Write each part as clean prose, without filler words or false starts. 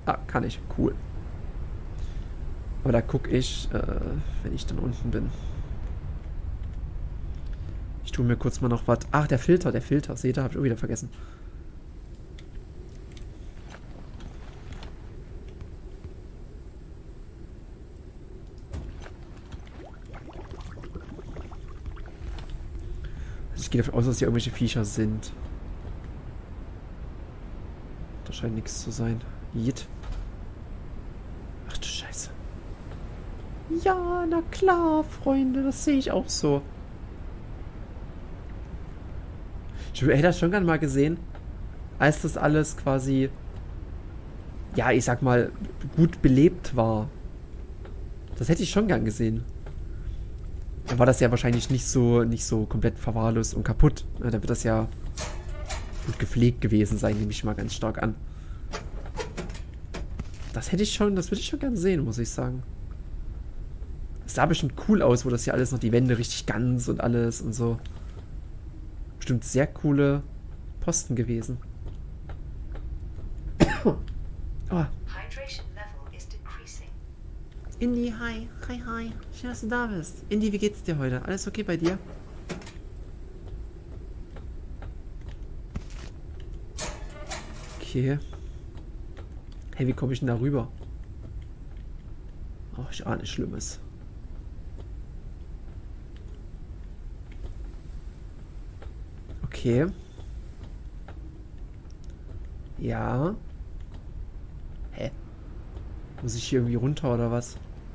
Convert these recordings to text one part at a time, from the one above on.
Ah, kann ich. Cool. Aber da gucke ich, wenn ich dann unten bin. Ich tue mir kurz mal noch was. Ach, der Filter, der Filter. Seht ihr, habe ich auch wieder vergessen. Also ich gehe davon aus, dass hier irgendwelche Viecher sind. Da scheint nichts zu sein. Jit. Ach du Scheiße. Ja, na klar, Freunde, das sehe ich auch so. Ich hätte das schon gerne mal gesehen, als das alles quasi, ja, ich sag mal, gut belebt war. Das hätte ich schon gern gesehen. Dann war das ja wahrscheinlich nicht so komplett verwahrlost und kaputt. Ja, dann wird das ja gut gepflegt gewesen sein, nehme ich mal ganz stark an. Das würde ich schon gerne sehen, muss ich sagen. Das sah bestimmt cool aus, wo das hier alles noch, die Wände richtig ganz und alles und so. Bestimmt sehr coole Posten gewesen. Oh. Indy, hi. Hi, hi. Schön, dass du da bist. Indy, wie geht's dir heute? Alles okay bei dir? Okay. Hey, wie komme ich denn da rüber? Oh, ich ahne Schlimmes. Okay. Ja. Hä? Muss ich hier irgendwie runter oder was?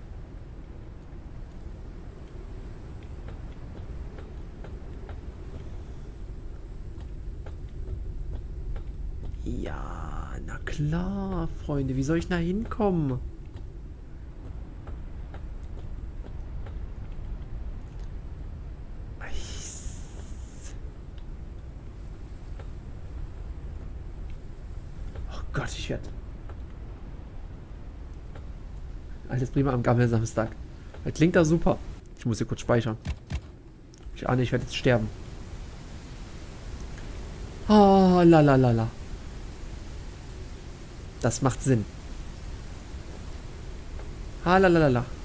Ja, na klar, Freunde. Wie soll ich da hinkommen? Oh Gott, ich werde... Alles prima am Gammelsamstag. Das klingt da super. Ich muss hier kurz speichern. Ich ahne, ich werde jetzt sterben. Oh, la la la la. Das macht Sinn. Ah, la la la la.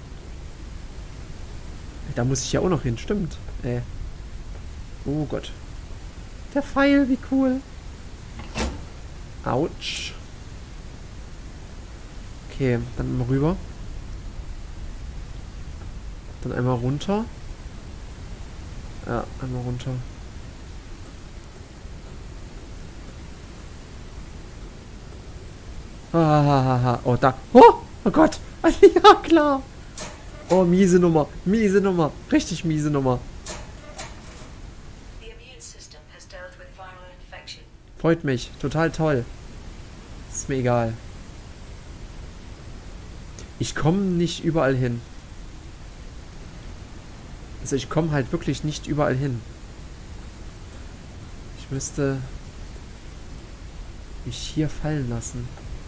Da muss ich ja auch noch hin, stimmt. Oh Gott. Der Pfeil, wie cool. Autsch. Okay, dann mal rüber. Dann einmal runter. Ja, einmal runter. Ah, oh, da. Oh Gott. Ja, klar. Oh, miese Nummer. Miese Nummer. Richtig miese Nummer. Freut mich. Total toll. Ist mir egal. Ich komme nicht überall hin. Also ich komme halt wirklich nicht überall hin. Ich müsste mich hier fallen lassen.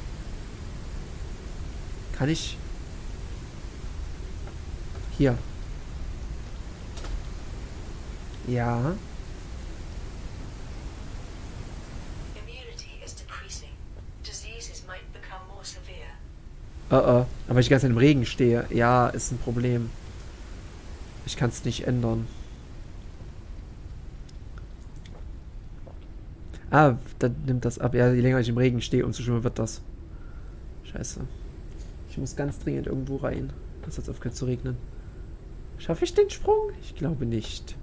Kann ich? Hier. Ja. Aber ich die ganze Zeit im Regen stehe. Ja, ist ein Problem. Ich kann es nicht ändern. Ah, dann nimmt das ab. Ja, je länger ich im Regen stehe, umso schlimmer wird das. Scheiße. Ich muss ganz dringend irgendwo rein. Das hat aufgehört zu regnen. Schaffe ich den Sprung? Ich glaube nicht.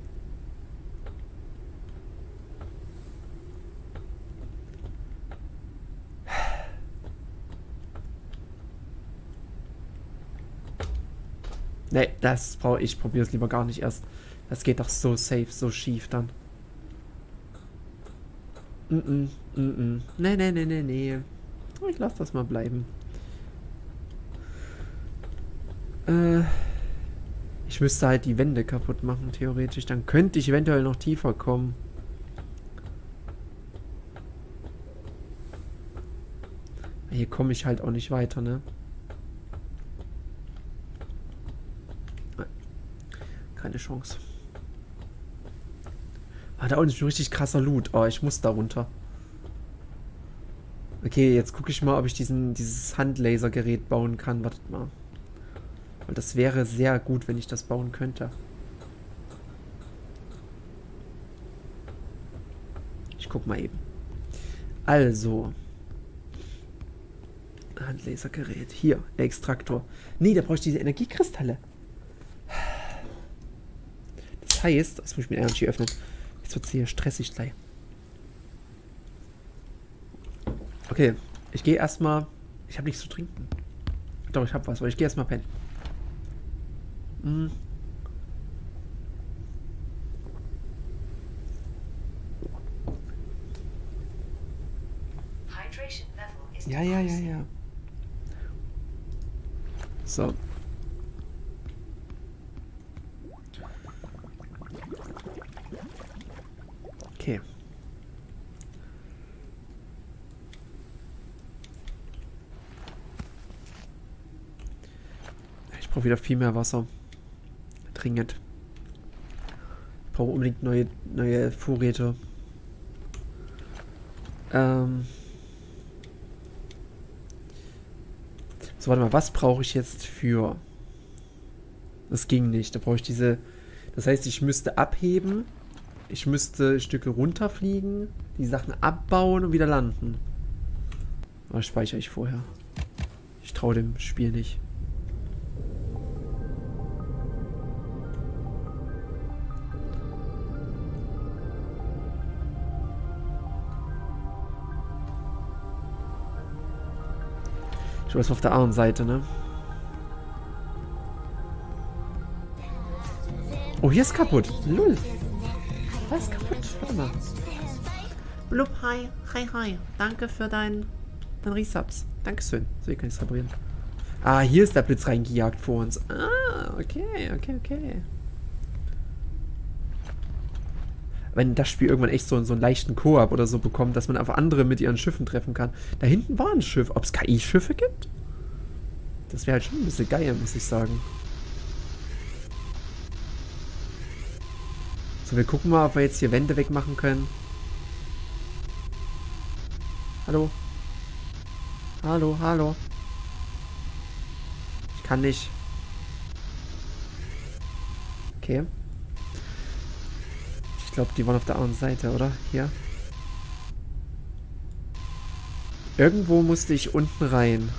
Nee, das brauche ich. Probiere es lieber gar nicht erst. Das geht doch so safe, so schief dann. Nee. Ich lasse das mal bleiben. Ich müsste halt die Wände kaputt machen, theoretisch. Dann könnte ich eventuell noch tiefer kommen. Hier komme ich halt auch nicht weiter, ne? Keine Chance. Ah, da unten ist ein richtig krasser Loot. Oh, ich muss da runter. Okay, jetzt gucke ich mal, ob ich dieses Handlasergerät bauen kann. Wartet mal. Und das wäre sehr gut, wenn ich das bauen könnte. Ich guck mal eben. Also. Handlasergerät. Hier, der Extraktor. Nee, da brauche ich diese Energiekristalle. Das heißt, das muss ich mit Energy öffnen. Jetzt wird es hier stressig gleich. Okay, ich gehe erstmal. Ich habe nichts zu trinken. Doch, ich habe was, aber ich gehe erstmal pennen. Hm. Ja, ja, ja, ja. So. Okay. Ich brauche wieder viel mehr Wasser. Dringend. Ich brauche unbedingt neue Vorräte. So, warte mal, was brauche ich jetzt für... Das ging nicht. Da brauche ich diese... Das heißt, ich müsste abheben. Ich müsste Stücke runterfliegen, die Sachen abbauen und wieder landen. Aber speichere ich vorher. Ich traue dem Spiel nicht. Ich weiß auf der anderen Seite, ne? Oh, hier ist kaputt. Lull. Was ist kaputt? Warte mal. Blub, hi. Hi. Danke für dein Resubs. Dankeschön. So, hier kann ich es reparieren. Ah, hier ist der Blitz reingejagt vor uns. Ah, okay. Wenn das Spiel irgendwann echt so einen leichten Koop oder so bekommt, dass man einfach andere mit ihren Schiffen treffen kann. Da hinten war ein Schiff. Ob es KI-Schiffe gibt? Das wäre halt schon ein bisschen geil, muss ich sagen. So, wir gucken mal, ob wir jetzt hier Wände wegmachen können. Hallo? Hallo? Ich kann nicht. Okay. Ich glaube, die waren auf der anderen Seite, oder? Hier. Irgendwo musste ich unten rein.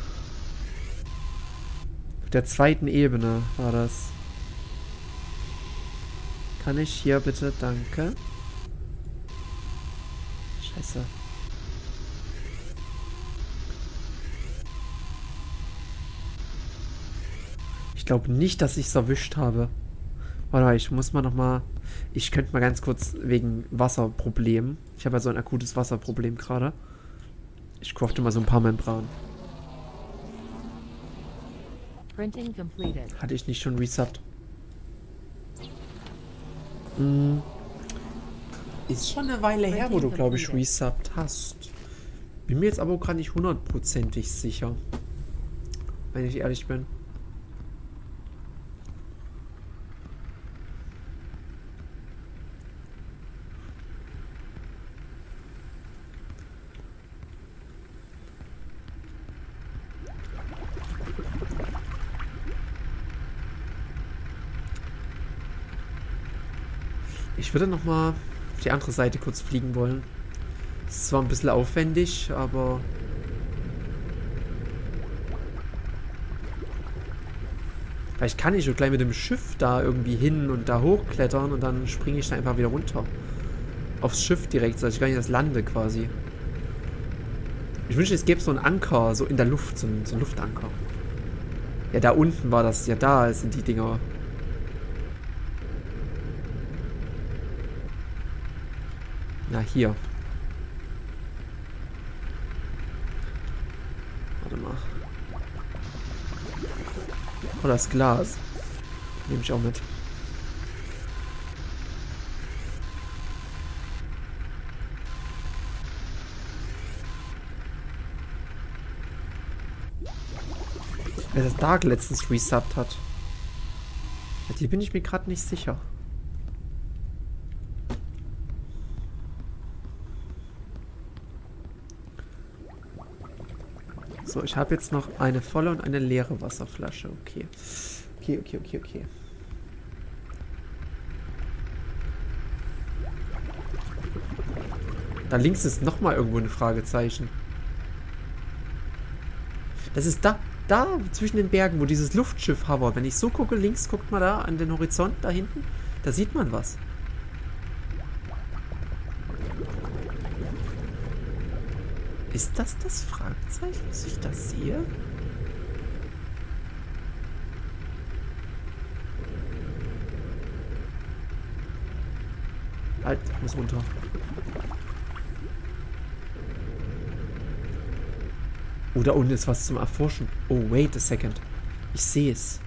Auf der zweiten Ebene war das. Kann ich hier bitte? Danke. Scheiße. Ich glaube nicht, dass ich es erwischt habe. Warte mal, ich muss mal nochmal... Ich könnte mal ganz kurz wegen Wasserproblem. Ich habe ja so ein akutes Wasserproblem gerade. Ich crafte mal so ein paar Membranen. Hatte ich nicht schon resubbt? Ist schon eine Weile her, wo du, glaube ich, resubbt hast. Bin mir jetzt aber gerade nicht hundertprozentig sicher. Wenn ich ehrlich bin. Ich würde noch mal auf die andere Seite kurz fliegen wollen. Das ist zwar ein bisschen aufwendig, aber... Vielleicht kann ich so gleich mit dem Schiff da irgendwie hin und da hochklettern und dann springe ich da einfach wieder runter. Aufs Schiff direkt, sodass ich gar nicht erst lande quasi. Ich wünschte, es gäbe so einen Anker, so in der Luft, so ein Luftanker. Ja, da unten war das, ja da sind die Dinger. Na, hier. Warte mal. Oh, das Glas. Nehme ich auch mit. Wer das Dark letztens resubbt hat. Die bin ich mir gerade nicht sicher. So, ich habe jetzt noch eine volle und eine leere Wasserflasche. Okay. Okay. Da links ist nochmal irgendwo ein Fragezeichen. Das ist da zwischen den Bergen, wo dieses Luftschiff hovert. Wenn ich so gucke, links, guckt mal da an den Horizont, da hinten. Da sieht man was. Ist das das Fragezeichen, dass ich das sehe? Halt, ich muss runter. Oh, da unten ist was zum Erforschen. Oh, wait a second. Ich sehe es.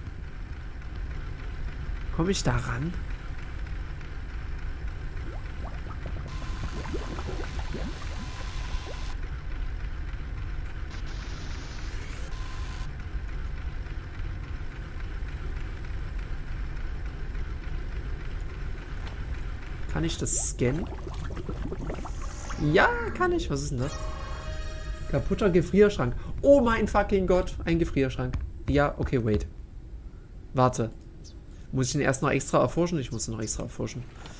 Komme ich da ran? Kann ich das scannen? Ja, kann ich. Was ist denn das? Kaputter Gefrierschrank. Oh mein fucking Gott. Ein Gefrierschrank. Ja, okay, wait. Warte. Muss ich den erst noch extra erforschen? Ich muss den noch extra erforschen.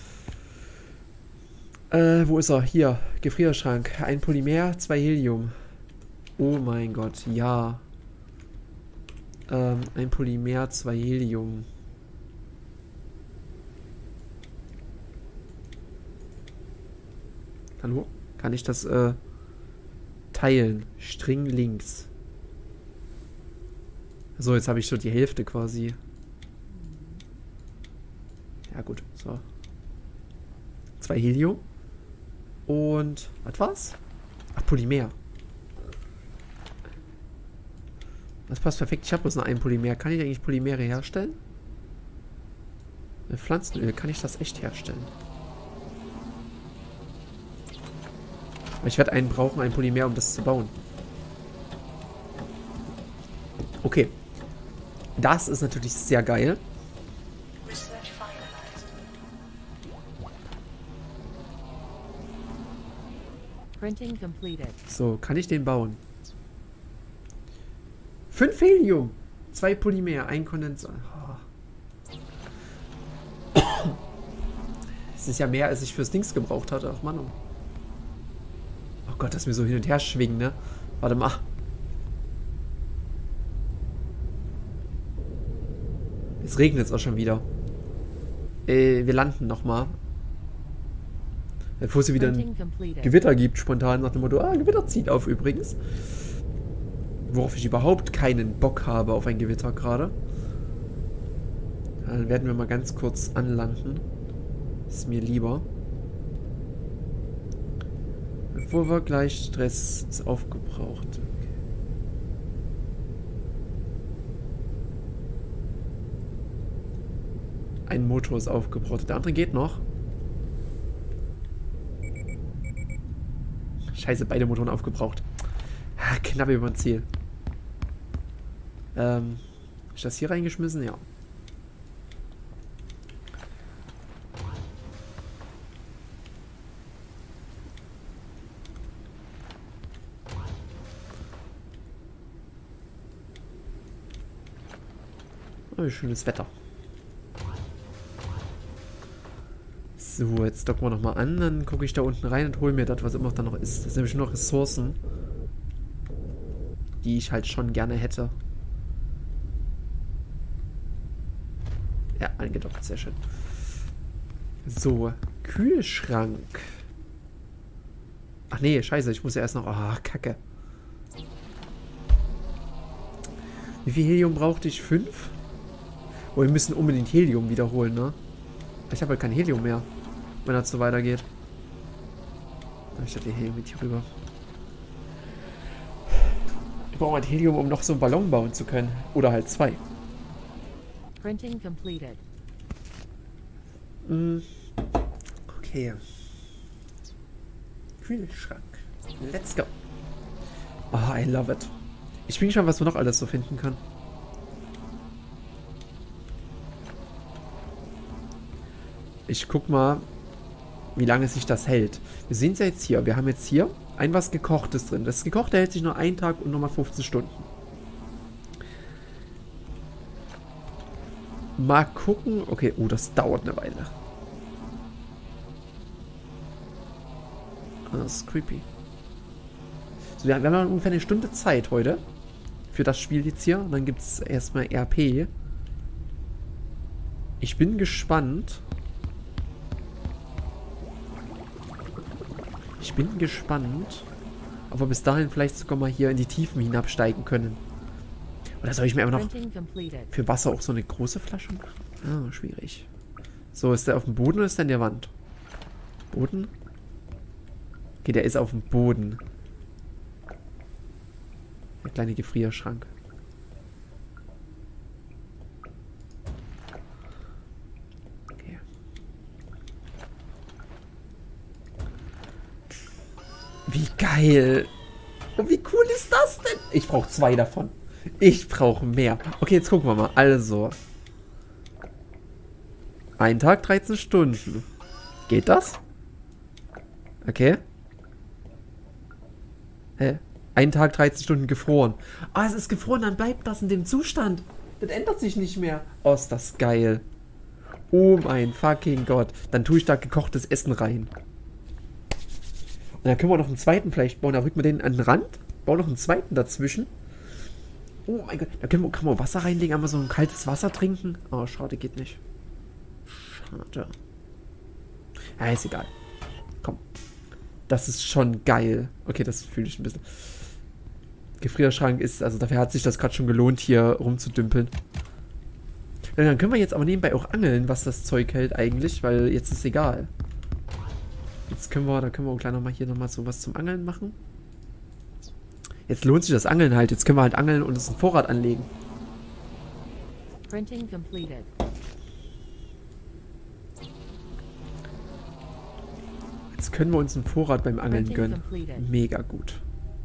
Wo ist er? Hier. Gefrierschrank. Ein Polymer, 2 Helium. Oh mein Gott, ja. Ein Polymer, 2 Helium. Hallo? Kann ich das, teilen? String links. So, jetzt habe ich schon die Hälfte quasi. Ja, gut. So. 2 Helium. Und, was war's? Ach, Polymer. Das passt perfekt. Ich habe bloß noch ein Polymer. Kann ich eigentlich Polymere herstellen? Mit Pflanzenöl kann ich das echt herstellen. Ich werde einen brauchen, ein Polymer, um das zu bauen. Okay. Das ist natürlich sehr geil. So, kann ich den bauen? 5 Helium, 2 Polymer, 1 Kondensat. Oh. Das ist ja mehr, als ich fürs Dings gebraucht hatte. Ach Mann. Oh Gott, das mir so hin und her schwingen, ne? Warte mal. Jetzt regnet es auch schon wieder. Wir landen nochmal. Bevor es wieder ein Gewitter gibt, spontan nach dem Motto, Gewitter zieht auf übrigens. Worauf ich überhaupt keinen Bock habe auf ein Gewitter gerade. Dann werden wir mal ganz kurz anlanden. Ist mir lieber. Bevor wir gleich Stress ist aufgebraucht. Okay. Ein Motor ist aufgebraucht. Der andere geht noch. Scheiße, beide Motoren aufgebraucht. Knapp über ein Ziel. Ist das hier reingeschmissen? Ja. Oh, schönes Wetter. So, jetzt docken wir nochmal an, dann gucke ich da unten rein und hole mir das, was immer da noch ist. Das sind nämlich nur noch Ressourcen, die ich halt schon gerne hätte. Ja, angedockt, sehr schön. So, Kühlschrank. Ach nee, scheiße, ich muss ja erst noch... Ah, Kacke. Wie viel Helium brauchte ich? 5? Oh, wir müssen unbedingt Helium wiederholen, ne? Ich habe halt kein Helium mehr, wenn das so weitergeht. Dann ich das Helium mit hier rüber. Ich brauche halt Helium, um noch so einen Ballon bauen zu können. Oder halt 2. Printing completed. Okay. Kühlschrank. Let's go. Oh, I love it. Ich bin gespannt, was wir noch alles so finden können. Ich guck mal, wie lange sich das hält. Wir sehen es ja jetzt hier. Wir haben jetzt hier Ein was Gekochtes drin. Das Gekochte hält sich nur einen Tag und nochmal 15 Stunden. Mal gucken. Okay, oh, das dauert eine Weile. Das ist creepy. So, wir haben noch ungefähr eine Stunde Zeit heute. Für das Spiel jetzt hier. Und dann gibt es erstmal RP. Ich bin gespannt. Ob wir bis dahin vielleicht sogar mal hier in die Tiefen hinabsteigen können. Oder soll ich mir einfach noch für Wasser auch so eine große Flasche machen? Ah, schwierig. So, ist der auf dem Boden oder ist der an der Wand? Boden? Okay, der ist auf dem Boden. Der kleine Gefrierschrank. Okay. Wie geil. Und wie cool ist das denn? Ich brauche 2 davon. Ich brauche mehr. Okay, jetzt gucken wir mal. Also. Ein Tag, 13 Stunden. Geht das? Okay. Hä? Ein Tag, 13 Stunden gefroren. Ah, es ist gefroren, dann bleibt das in dem Zustand. Das ändert sich nicht mehr. Oh, ist das geil. Oh mein fucking Gott. Dann tue ich da gekochtes Essen rein. Und dann können wir noch einen zweiten vielleicht bauen. Da rücken wir den an den Rand. Bauen noch einen zweiten dazwischen. Oh mein Gott. Da kann man Wasser reinlegen. Einmal so ein kaltes Wasser trinken. Oh, schade, geht nicht. Schade. Ja, ist egal. Komm. Das ist schon geil. Okay, das fühle ich ein bisschen. Gefrierschrank ist, also dafür hat sich das gerade schon gelohnt, hier rumzudümpeln. Ja, dann können wir jetzt aber nebenbei auch angeln, was das Zeug hält eigentlich, weil jetzt ist egal. Jetzt können wir, da können wir auch gleich nochmal hier nochmal so was zum Angeln machen. Jetzt lohnt sich das Angeln halt. Jetzt können wir halt angeln und uns einen Vorrat anlegen. Printing completed. Jetzt können wir uns einen Vorrat beim Angeln gönnen. Mega gut.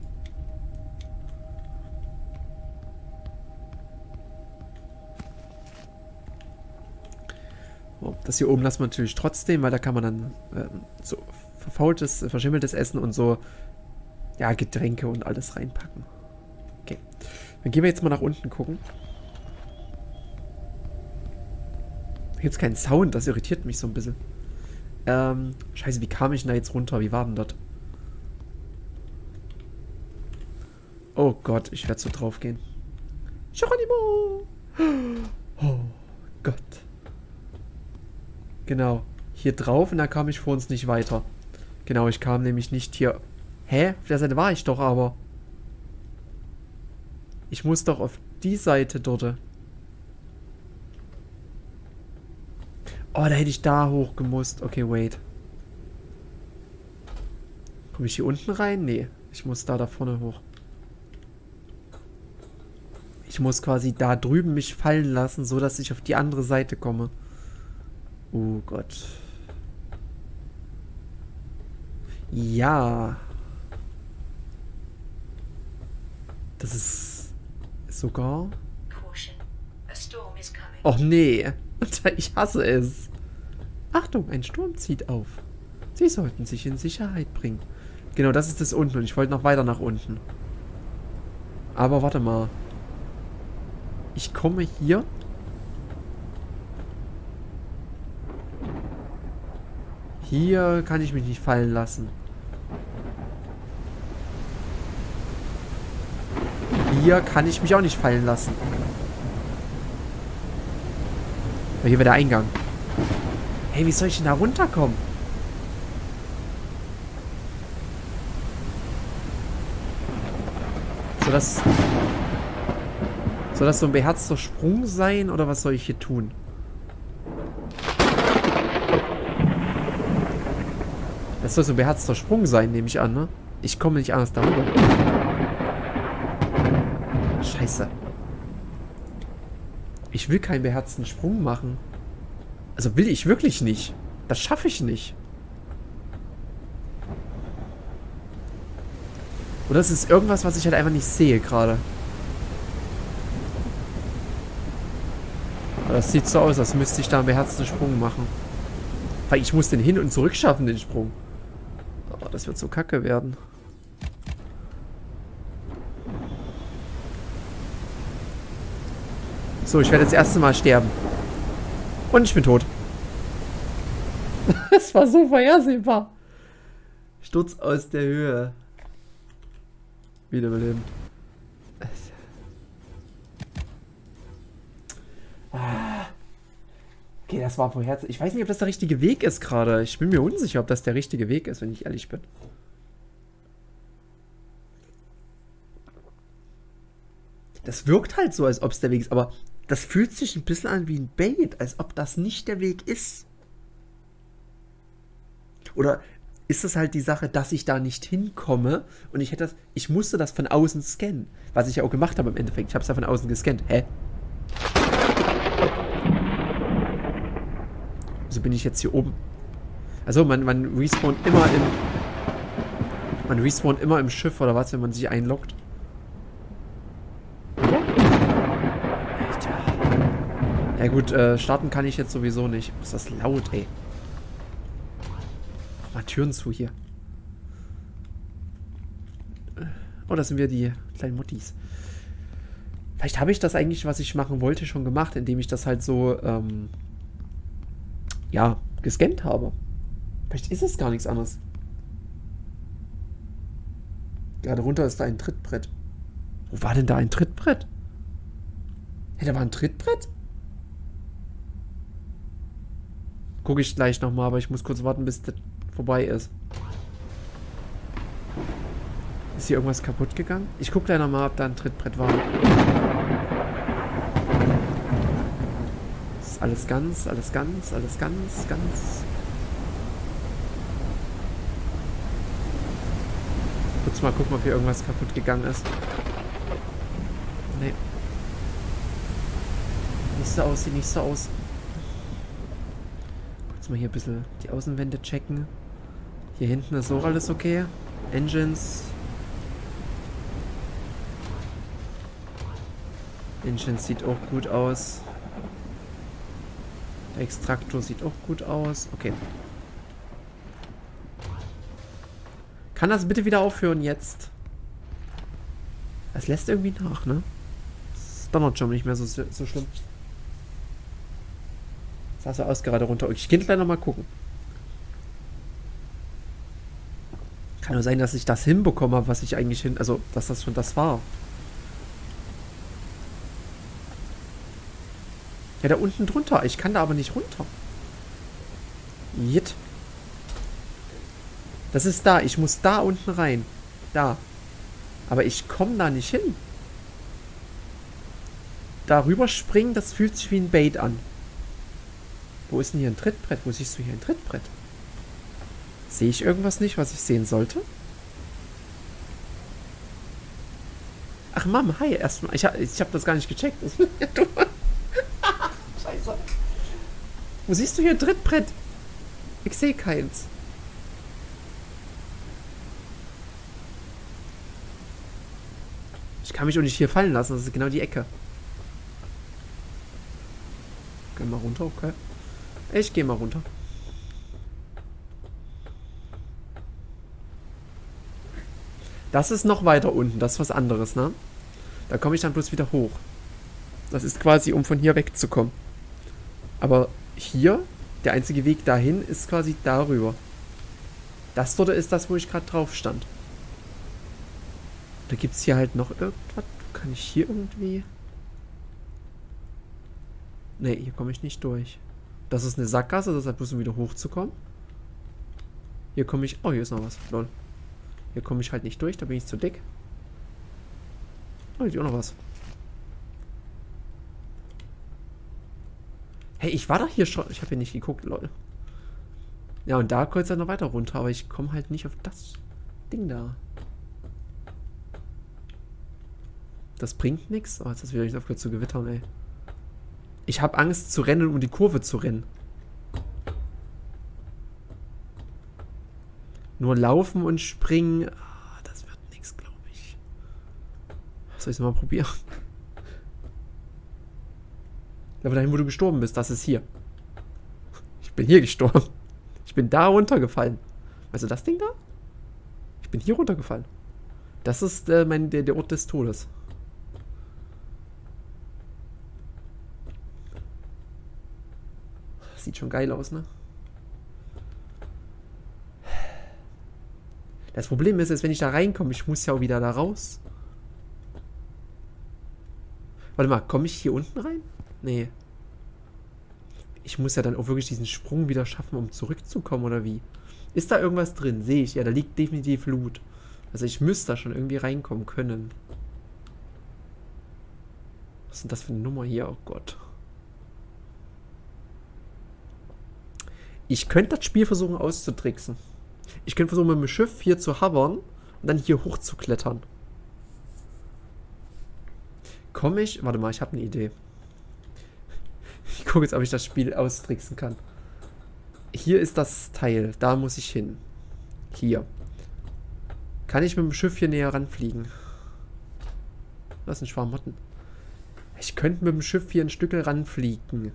Oh, das hier oben lassen wir natürlich trotzdem, weil da kann man dann so verfaultes, verschimmeltes Essen und so, ja, Getränke und alles reinpacken. Okay. Dann gehen wir jetzt mal nach unten gucken. Da gibt es keinen Sound, das irritiert mich so ein bisschen. Scheiße, wie kam ich denn da jetzt runter? Wie war denn das? Oh Gott, ich werde so drauf gehen. Geronimo! Oh Gott. Genau. Hier drauf und da kam ich vor uns nicht weiter. Genau, ich kam nämlich nicht hier. Hä? Auf der Seite war ich doch aber. Ich muss doch auf die Seite dort. Oh, da hätte ich da hoch gemusst. Okay, wait. Komme ich hier unten rein? Nee. Ich muss da vorne hoch. Ich muss quasi da drüben mich fallen lassen, so dass ich auf die andere Seite komme. Oh Gott. Ja. Das ist sogar... Och nee. Ich hasse es. Achtung, ein Sturm zieht auf. Sie sollten sich in Sicherheit bringen. Genau, das ist das unten. Und ich wollte noch weiter nach unten. Aber warte mal. Ich komme hier. Hier kann ich mich nicht fallen lassen. Hier kann ich mich auch nicht fallen lassen. Aber hier wäre der Eingang. Hey, wie soll ich denn da runterkommen? Soll das so ein beherzter Sprung sein? Oder was soll ich hier tun? Das soll so ein beherzter Sprung sein, nehme ich an, ne? Ich komme nicht anders darüber. Scheiße. Ich will keinen beherzten Sprung machen. Also will ich wirklich nicht. Das schaffe ich nicht. Oder es ist irgendwas, was ich halt einfach nicht sehe gerade. Aber das sieht so aus, als müsste ich da einen beherzten Sprung machen. Weil ich muss den hin und zurück schaffen, den Sprung. Oh, das wird so kacke werden. So, ich werde jetzt das erste Mal sterben. Und ich bin tot. Das war so vorhersehbar. Sturz aus der Höhe. Wiederbelebt. Okay, das war vorhersehbar. Ich weiß nicht, ob das der richtige Weg ist gerade. Ich bin mir unsicher, ob das der richtige Weg ist, wenn ich ehrlich bin. Das wirkt halt so, als ob es der Weg ist, aber das fühlt sich ein bisschen an wie ein Bait, als ob das nicht der Weg ist. Oder ist es halt die Sache, dass ich da nicht hinkomme und ich musste das von außen scannen, was ich ja auch gemacht habe im Endeffekt. Ich habe es ja von außen gescannt. Hä? Also bin ich jetzt hier oben. Also man respawnt immer im Schiff oder was, wenn man sich einloggt. Ja gut, starten kann ich jetzt sowieso nicht. Ist das laut, ey. Mach mal Türen zu hier. Oh, das sind wir die kleinen Muttis. Vielleicht habe ich das eigentlich, was ich machen wollte, schon gemacht, indem ich das halt so, ja, gescannt habe. Vielleicht ist es gar nichts anderes. Gerade runter ist da ein Trittbrett. Wo war denn da ein Trittbrett? Hey, da war ein Trittbrett? Gucke ich gleich nochmal, aber ich muss kurz warten, bis das vorbei ist. Ist hier irgendwas kaputt gegangen? Ich gucke gleich nochmal, ob da ein Trittbrett war. Das ist alles ganz. Kurz mal gucken, ob hier irgendwas kaputt gegangen ist. Nee. Sieht nicht so aus. Kurz mal hier ein bisschen die Außenwände checken. Hier hinten ist auch alles okay. Engines. Engines sieht auch gut aus. Der Extraktor sieht auch gut aus. Okay. Kann das bitte wieder aufhören jetzt? Es lässt irgendwie nach, ne? Das donnert schon nicht mehr so schlimm. Das sah so aus gerade runter. Ich kann gleich nochmal gucken. Kann nur sein, dass ich das hinbekommen habe, was ich eigentlich also, dass das schon das war. Ja, da unten drunter. Ich kann da aber nicht runter. Jit. Das ist da. Ich muss da unten rein. Da. Aber ich komme da nicht hin. Darüber springen, das fühlt sich wie ein Bait an. Wo ist denn hier ein Trittbrett? Wo siehst du hier ein Trittbrett? Sehe ich irgendwas nicht, was ich sehen sollte? Ach, Mom, hi, erstmal. Ich hab das gar nicht gecheckt. Scheiße. Wo siehst du hier ein Trittbrett? Ich sehe keins. Ich kann mich auch nicht hier fallen lassen. Das ist genau die Ecke. Geh mal runter, okay. Ich gehe mal runter. Das ist noch weiter unten. Das ist was anderes, ne? Da komme ich dann bloß wieder hoch. Das ist quasi, um von hier wegzukommen. Aber hier, der einzige Weg dahin, ist quasi darüber. Das dort ist das, wo ich gerade drauf stand. Da gibt es hier halt noch irgendwas. Kann ich hier irgendwie... Ne, hier komme ich nicht durch. Das ist eine Sackgasse, das ist halt bloß um wieder hochzukommen. Hier komme ich... Oh, hier ist noch was. Lol. Hier komme ich halt nicht durch, da bin ich zu dick. Oh, hier ist auch noch was. Hey, ich war doch hier schon... Ich habe hier nicht geguckt, lol. Ja, und da kommt es dann noch weiter runter, aber ich komme halt nicht auf das Ding da. Das bringt nichts. Oh, jetzt ist wieder nicht aufgehört zu gewittern, ey. Ich habe Angst zu rennen, um die Kurve zu rennen. Nur laufen und springen. Ah, das wird nichts, glaube ich. Soll ich es mal probieren? Aber dahin, wo du gestorben bist, das ist hier. Ich bin hier gestorben. Ich bin da runtergefallen. Weißt du das Ding da? Ich bin hier runtergefallen. Das ist der Ort des Todes. Das sieht schon geil aus, ne? Das Problem ist, wenn ich da reinkomme, ich muss ja auch wieder da raus. Warte mal, komme ich hier unten rein? Nee. Ich muss ja dann auch wirklich diesen Sprung wieder schaffen, um zurückzukommen, oder wie? Ist da irgendwas drin? Sehe ich. Ja, da liegt definitiv Loot. Also ich müsste da schon irgendwie reinkommen können. Was ist denn das für eine Nummer hier? Oh Gott. Ich könnte das Spiel versuchen auszutricksen. Ich könnte versuchen, mit dem Schiff hier zu hovern und dann hier hoch zu klettern. Komme ich... Warte mal, ich habe eine Idee. Ich gucke jetzt, ob ich das Spiel austricksen kann. Hier ist das Teil. Da muss ich hin. Hier. Kann ich mit dem Schiff hier näher ranfliegen? Das sind Schwarmotten. Ich könnte mit dem Schiff hier ein Stück ranfliegen.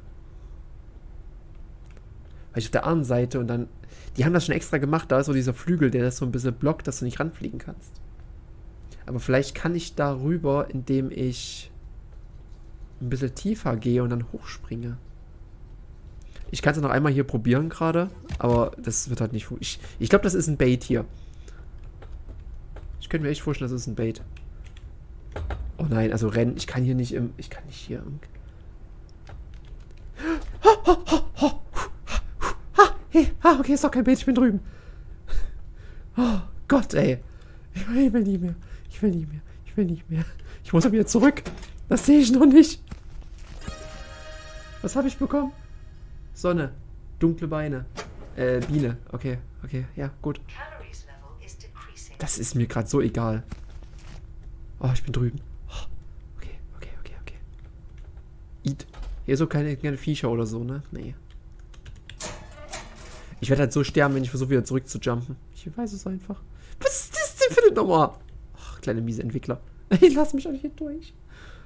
Weil ich auf der anderen Seite und dann... Die haben das schon extra gemacht. Da ist so dieser Flügel, der das so ein bisschen blockt, dass du nicht ranfliegen kannst. Aber vielleicht kann ich darüber, indem ich ein bisschen tiefer gehe und dann hochspringe. Ich kann es noch einmal hier probieren gerade, aber das wird halt nicht funktionieren. Ich glaube, das ist ein Bait hier. Ich könnte mir echt vorstellen, das ist ein Bait. Oh nein, also rennen. Ich kann hier nicht im... Ich kann nicht hier im... Okay, ist doch kein Bait, ich bin drüben. Oh Gott, ey. Ich will nicht mehr. Ich will nicht mehr. Ich will nicht mehr. Ich muss aber wieder zurück. Das sehe ich noch nicht. Was habe ich bekommen? Sonne. Dunkle Beine. Biene. Okay, okay, ja, gut. Das ist mir gerade so egal. Oh, ich bin drüben. Oh, okay. Eat. Hier so keine Viecher oder so, ne? Nee. Ich werde halt so sterben, wenn ich versuche, wieder zurück zu jumpen. Ich weiß es einfach. Was ist das denn für eine Nummer? Ach, kleine miese Entwickler. Ich lass mich auch hier durch.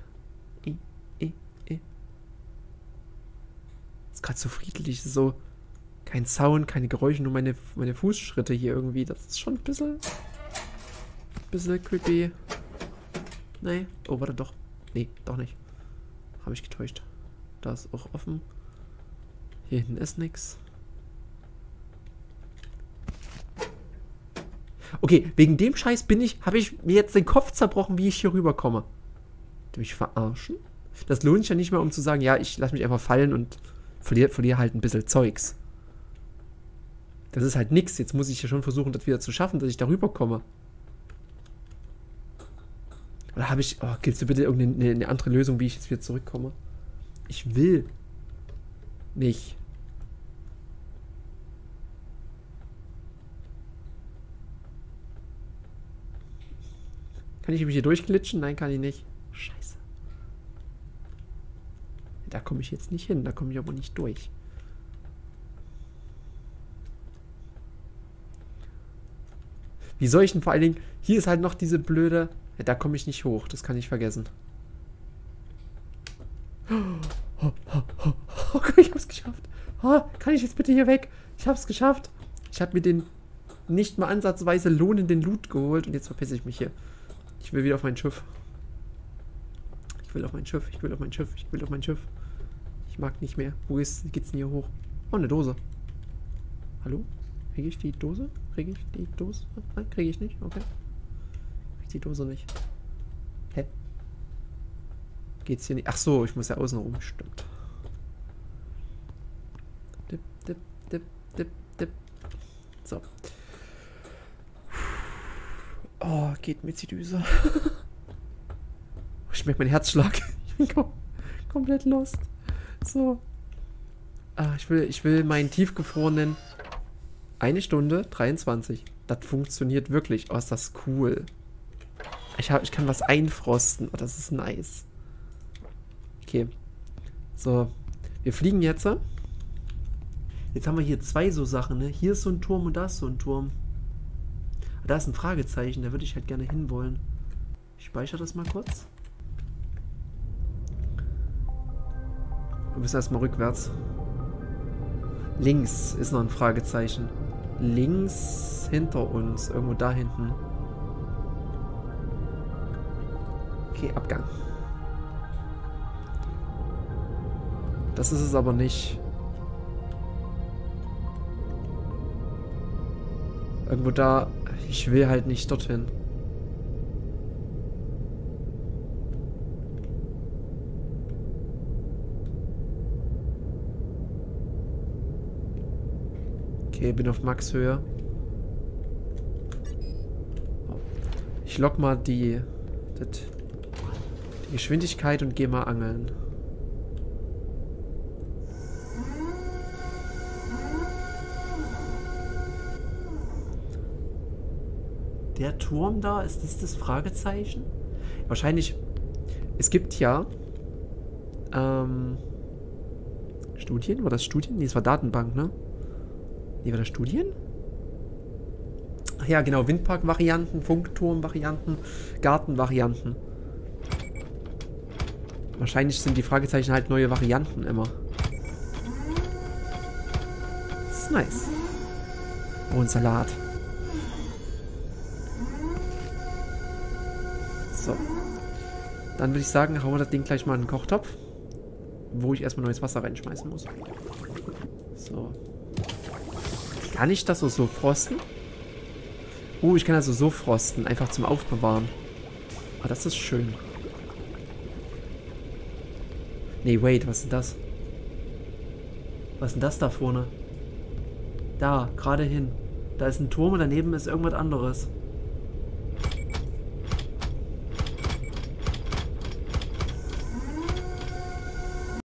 Ist gerade so friedlich, so kein Sound, keine Geräusche, nur meine Fußschritte hier irgendwie. Das ist schon ein bisschen creepy. Nee. Oh, warte doch. Nee, doch nicht. Habe ich getäuscht. Da ist auch offen. Hier hinten ist nichts. Okay, wegen dem Scheiß habe ich mir jetzt den Kopf zerbrochen, wie ich hier rüberkomme. Du mich verarschen? Das lohnt sich ja nicht mal, um zu sagen, ja, ich lasse mich einfach fallen und verliere halt ein bisschen Zeugs. Das ist halt nix. Jetzt muss ich ja schon versuchen, das wieder zu schaffen, dass ich da rüberkomme. Oder habe ich... Oh, gibst du bitte irgendeine andere Lösung, wie ich jetzt wieder zurückkomme? Ich will nicht. Kann ich mich hier durchglitschen? Nein, kann ich nicht. Scheiße. Da komme ich jetzt nicht hin. Da komme ich aber nicht durch. Wie soll ich denn vor allen Dingen... Hier ist halt noch diese blöde... Ja, da komme ich nicht hoch. Das kann ich vergessen. Oh, ich hab's geschafft. Oh, kann ich jetzt bitte hier weg? Ich hab's geschafft. Ich habe mir den nicht mal ansatzweise lohnenden Loot geholt und jetzt verpisse ich mich hier. Ich will wieder auf mein Schiff. Ich will auf mein Schiff. Ich mag nicht mehr. Wo geht's denn hier hoch? Oh, eine Dose. Hallo? Kriege ich die Dose? Nein, kriege ich nicht. Okay. Kriege ich die Dose nicht. Hä? Geht's hier nicht? Ach so, ich muss ja außen rum. Stimmt. Dip. So. Oh, geht mir die Düse. Ich merke meinen Herzschlag. Ich bin komplett lost. So. Ich will meinen tiefgefrorenen 1 Stunde 23. Das funktioniert wirklich. Oh, ist das cool. Ich kann was einfrosten. Oh, das ist nice. Okay. So. Wir fliegen jetzt. Jetzt haben wir hier 2 so Sachen, ne? Hier ist so ein Turm und da ist so ein Turm. Da ist ein Fragezeichen, da würde ich halt gerne hinwollen. Ich speichere das mal kurz. Wir müssen erstmal rückwärts. Links ist noch ein Fragezeichen. Links hinter uns, irgendwo da hinten. Okay, Abgang. Das ist es aber nicht. Irgendwo da. Ich will halt nicht dorthin. Okay, bin auf Max-Höhe. Ich lock mal die Geschwindigkeit und gehe mal angeln. Der Turm da, ist das Fragezeichen? Wahrscheinlich, es gibt ja Studien? War das Studien? Nee, es war Datenbank, ne? Nee, war das Studien? Ach ja, genau, Windpark-Varianten, Funkturm-Varianten, Garten-Varianten. Wahrscheinlich sind die Fragezeichen halt neue Varianten immer. Das ist nice. Oh, ein Salat. So. Dann würde ich sagen, hauen wir das Ding gleich mal in den Kochtopf. Wo ich erstmal neues Wasser reinschmeißen muss. So. Kann ich das so frosten? Ich kann also so frosten. Einfach zum Aufbewahren. Ah, das ist schön. Nee, wait, was ist denn das? Was ist denn das da vorne? Da, gerade hin. Da ist ein Turm und daneben ist irgendwas anderes.